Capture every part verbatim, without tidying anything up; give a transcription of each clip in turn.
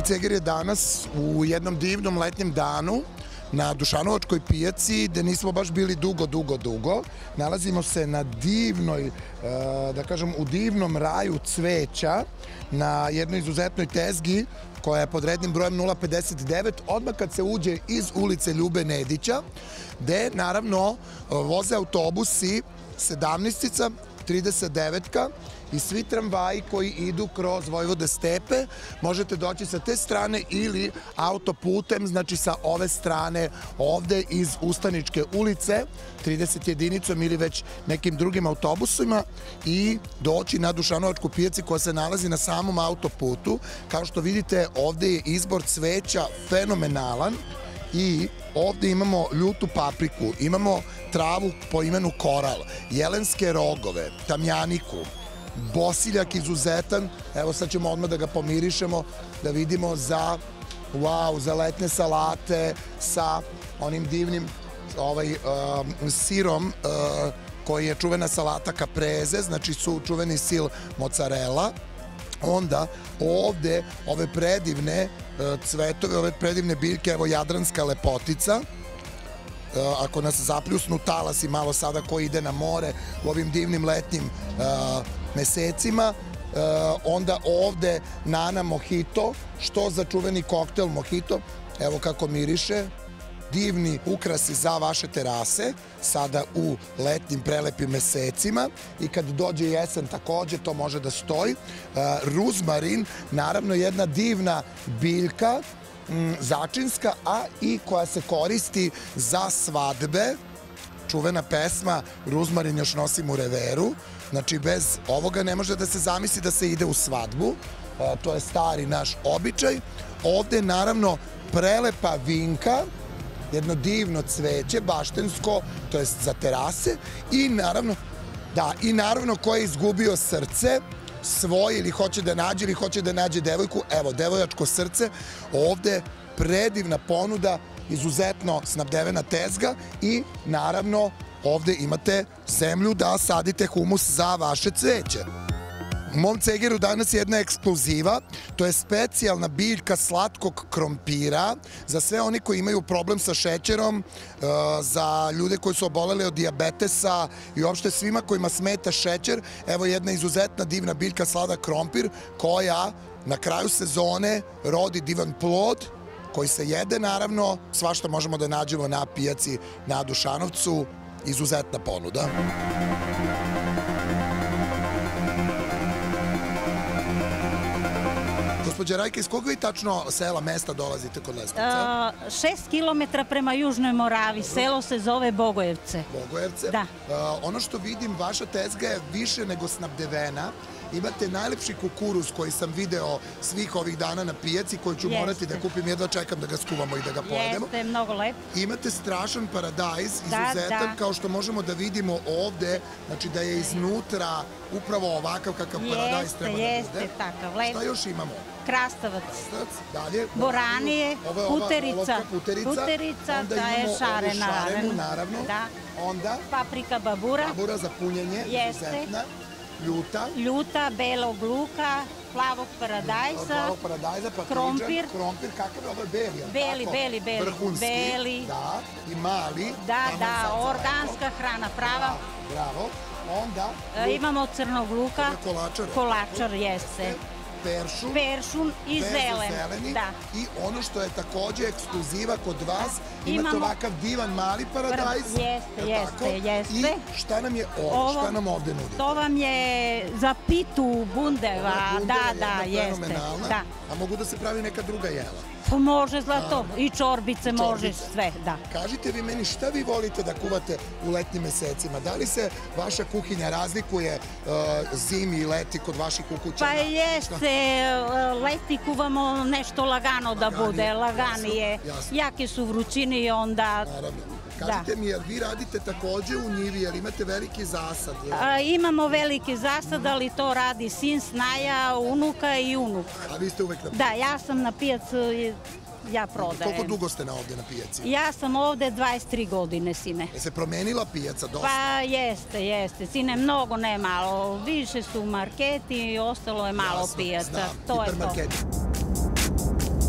Ceger je danas u jednom divnom letnjem danu na Dušanovačkoj pijaci, gde nismo baš bili dugo, dugo, dugo. Nalazimo se na divnoj, da kažem, u divnom raju cveća, na jednoj izuzetnoj tezgi koja je pod rednim brojem nula pedeset devet, odmah kad se uđe iz ulice Ljube Nedića, gde, naravno, voze autobusi sedamnaestica, trideset devetka i svi tramvaji koji idu kroz Vojvode Stepe. Možete doći sa te strane ili autoputem, znači sa ove strane ovde iz Ustaničke ulice, trideset jedinicom ili već nekim drugim autobusima i doći na Dušanovačku pijacu koja se nalazi na samom autoputu. Kao što vidite, ovde je izbor cveća fenomenalan i ovde imamo ljutu papriku, imamo travu po imenu koral, jelenske rogove, tamjaniku, bosiljak izuzetan, evo sad ćemo odmah da ga pomirišemo, da vidimo za, wow, za letne salate sa onim divnim ovaj, uh, sirom uh, koji je čuvena salata caprese, znači su čuveni sil mozzarella. Onda ovde ove predivne uh, cvetove, ove predivne biljke, evo jadranska lepotica, uh, ako nas zapljusnu talasi malo sada ko ide na more u ovim divnim letnjim uh, mesecima, onda ovde Nana Mojito, što za čuveni koktel Mojito, evo kako miriše, divni ukrasi za vaše terase, sada u letnjim prelepim mesecima i kad dođe jesen takođe to može da stoji. Ruzmarin, naravno jedna divna biljka, začinska, a i koja se koristi za svadbe, čuvena pesma Ruzmarin još nosim u reveru. Znači, bez ovoga ne može da se zamisli da se ide u svadbu. To je stari naš običaj. Ovde je, naravno, prelepa vinka, jedno divno cveće, baštensko, to je za terase. I, naravno, da, i naravno, ko je izgubio srce svoje ili hoće da nađe ili hoće da nađe devojku, evo, devojačko srce, ovde predivna ponuda, izuzetno snabdevena tezga i, naravno, ovde imate zemlju da sadite humus za vaše cveće. U mom Cegeru danas je jedna ekskluziva, to je specijalna biljka slatkog krompira za sve oni koji imaju problem sa šećerom, za ljude koji su oboleli od dijabetesa i uopšte svima kojima smeta šećer. Evo jedna izuzetna divna biljka sladak krompir koja na kraju sezone rodi divan plod koji se jede, naravno, svašta možemo da nađemo na pijaci na Dušanovcu, izuzetna ponuda. Gospođa Rajka, iz koga vi tačno sela, mesta dolazite kod Leskovca? Šest kilometara prema Južnoj Moravi, selo se zove Bogojevce. Bogojevce? Da. Ono što vidim, vaša tezga je više nego snabdevena. Imate najlepši kukuruz koji sam video svih ovih dana na pijaci, koji ću morati da kupim, jedva čekam da ga skuvamo i da ga pojedemo. Jeste, mnogo lep. Imate strašan paradajz, izuzetan, kao što možemo da vidimo ovde, znači da je iznutra upravo ovakav kakav paradajz treba da bude. Jeste, jeste, takav lep. Šta još imamo? Krastavac. Dalje. Boranije, puterica. Puterica, da je šarena. Naravno. Onda? Paprika babura. Babura za punjenje, izuzetna. Ljuta. Ljuta, belog luka, plavog paradajza. Plavog paradajza, pa krompir. Krompir, kakav je ovo beli? Beli, beli, beli. Vrhunski. Beli. Da, i mali. Da, da, organska hrana, prava. Bravo. Onda? Imamo crnog luka. Kolačar. Kolačar, jeste. Peršun. Peršun i zelen. Da. I ono što je takođe ekskluziva kod vas, imate ovakav divan mali paradajz. Jeste, jeste, jeste. I šta nam je ovo? Šta nam ovde nudite? To vam je za pitu bundeva. Da, da, jeste. A mogu da se pravi neka druga jela? Može zlato. I čorbice, može sve, da. Kažite vi meni, šta vi volite da kuvate u letnjim mesecima? Da li se vaša kuhinja razlikuje zimi i leti kod vaših ukućana? Pa jeste, leti kuvamo nešto lagano da bude, laganije. Jake su vrućine i onda... Naravno. Kažite mi, jer vi radite takođe u njivi, jer imate veliki zasad? Imamo veliki zasad, ali to radi sin, snaja, unuka i unuk. A vi ste uvek na pijaci? Da, ja sam na pijacu, ja prodajem. Koliko dugo ste na ovde na pijaci? Ja sam ovde dvadeset tri godine, sine. Je se promenila pijaca dosta? Pa jeste, jeste. Sine, mnogo ne malo. Više su marketi i ostalo je malo pijaca. Znam, znam. Hipermarketi.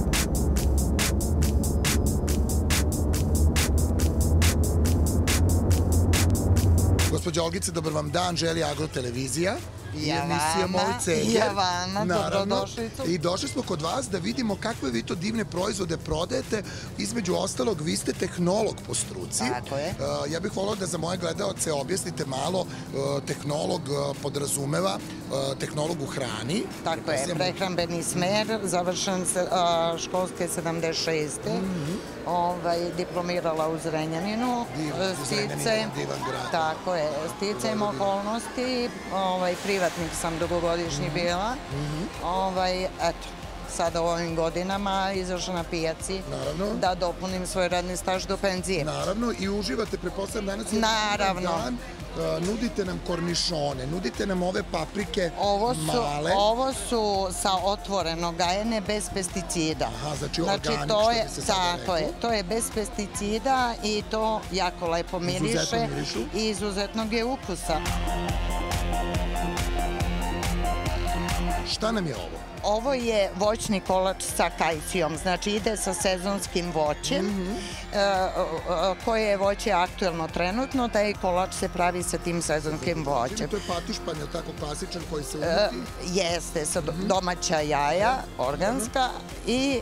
Gospođa Olgice, dobar vam dan, želi Agrotelevizija. I Javana, i Javana, dobrodošlicu. I došli smo kod vas da vidimo kakve vi to divne proizvode prodajete. Između ostalog, vi ste tehnolog po struci. Tako je. Ja bih volao da za moje gledaoce objasnite malo. Tehnolog podrazumeva tehnolog u hrani. Tako je, prehrambeni smer, završen školske sedamdeset šeste. Diplomirala u Zrenjaninu. Zrenjanin, divan grad. Tako je, sticajem okolnosti, privatnik sam dugogodišnji bila. Eto, sada u ovim godinama izašla na pijaci da dopunim svoj radni staž do penzije. Naravno, i uživate, prepostavljam danas jedan dan, nudite nam kornišone, nudite nam ove paprike male. Ovo su sa otvoreno gajene, bez pesticida. Aha, znači organik, što bi se sada rekao. Tako je, to je bez pesticida i to jako lepo miriše i izuzetnog je ukusa. Šta nam je ovo? Ovo je voćni kolač sa kajsijom, znači ide sa sezonskim voćem, koje je voće aktuelno trenutno, taj kolač se pravi sa tim sezonskim voćem. To je patišpan, je tako klasičan koji se unuti? Jeste, sa domaća jaja, organska, i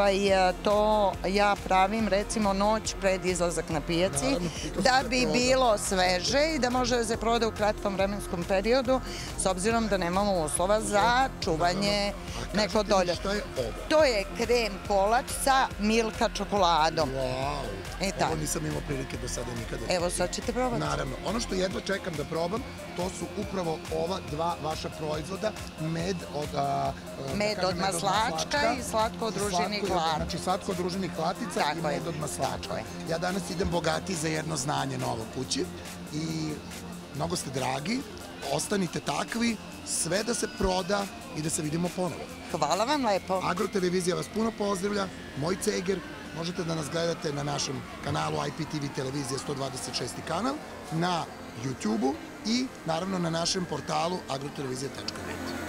to ja pravim recimo noć pred izlazak na pijaci, da bi bilo sveže i da može da se proda u kratkom vremenskom periodu, s obzirom da nemamo uslova za čuvanje neko dolje. Šta je ovo? To je krem kolač sa Milka čokoladom. Wow, ovo nisam imao prilike do sada nikada. Evo sad ćete probati. Naravno, ono što jedva čekam da probam, to su upravo ova dva vaša proizvoda, med od... Med od maslačka i slatko od ružinih latica. Znači slatko od ružinih latica i med od maslačka. Ja danas idem bogatiji za jedno znanje novo kući i mnogo ste dragi, ostanite takvi, sve da se proda i da se vidimo ponovo. Hvala vam lepo. Agrotelevizija vas puno pozdravlja, moj Ceger, možete da nas gledate na našem kanalu I P T V Televizija sto dvadeset šesti kanal, na YouTube-u i naravno na našem portalu agrotelevizija tačka net.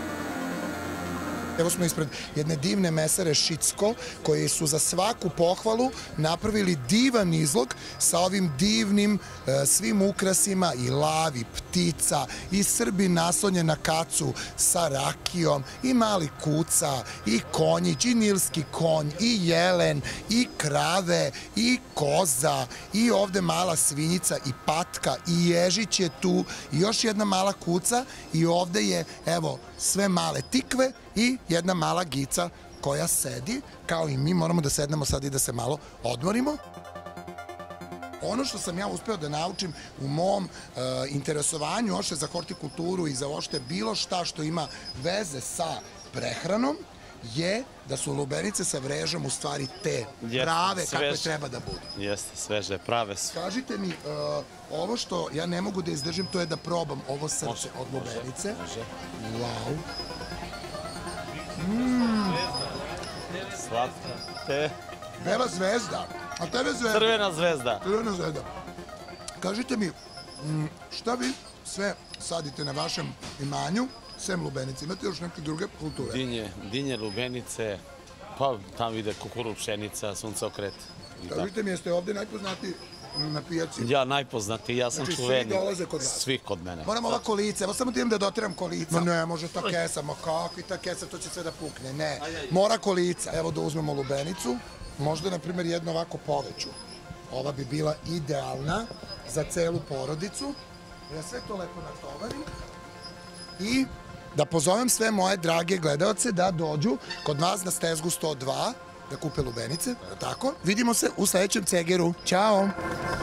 Evo smo ispred jedne divne mesare Šicko, koji su za svaku pohvalu napravili divan izlog sa ovim divnim svim ukrasima i lavi, ptica, i Srbi naslonjen na kacu sa rakijom, i mali kuca, i konjić, i nilski konj, i jelen, i krave, i koza, i ovde mala svinjica, i patka, i ježić je tu, i još jedna mala kuca, i ovde je, evo, sve male tikve i jedna mala gica koja sedi, kao i mi moramo da sednemo sad i da se malo odmorimo. Ono što sam ja uspeo da naučim u mom interesovanju ošte za hortikulturu i za ošte bilo šta što ima veze sa prehranom, je da su lubenice sa vrežom u stvari te prave kakve treba da budu. Jeste, sveže, prave su. Kažite mi, ovo što ja ne mogu da izdržim, to je da probam ovo srce od lubenice. Wow. Slatka. Bela zvezda. A tebe zvezda? Crvena zvezda. Crvena zvezda. Kažite mi, šta vi sve sadite na vašem imanju, sem lubenice? Imate još neke druge kulture? Dinje, dinje, lubenice, pa tamo ide kukuruz, pšenica, sunceokret. Kažite mi, jeste ovde najpoznatiji na pijaci? Ja najpoznatiji, ja sam čuveni. Znači svi dolaze kod vas? Svi kod mene. Moram ova kolica, evo samo da idem da dotiram kolica. Ma ne, može ta kesa, ma kako i ta kesa, to će sve da pukne, ne. Mora kolica. Evo da uzmemo lubenicu, možda na primjer jednu ovako poveću. Ova bi bila idealna za celu porodicu. Ja sve to lepo natovarim i da pozovem sve moje drage gledaoce da dođu kod vas na stezgu sto dva da kupe lubenice, tako? Vidimo se u sledećem Cegeru. Ćao! Well,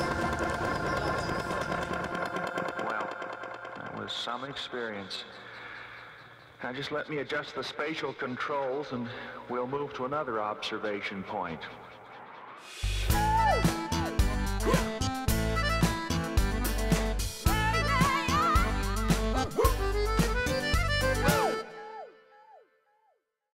that was some experience. Now just let me adjust the spatial controls and we'll move to another observation point.